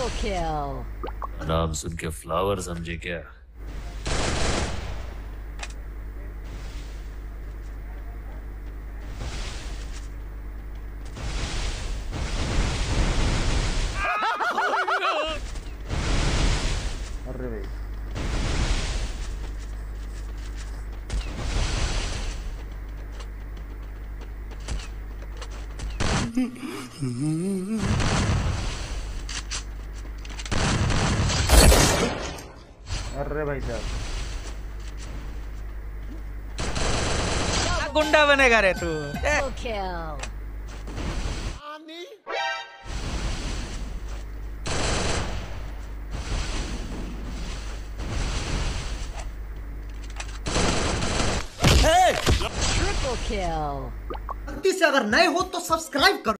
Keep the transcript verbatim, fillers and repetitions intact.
Triple kill. नाम सुन के flower समझे क्या? अरे भाई अरे भाई साहब गुंडा बनेगा रे तू। Triple kill. Triple kill. से अगर नए हो तो सब्सक्राइब करो।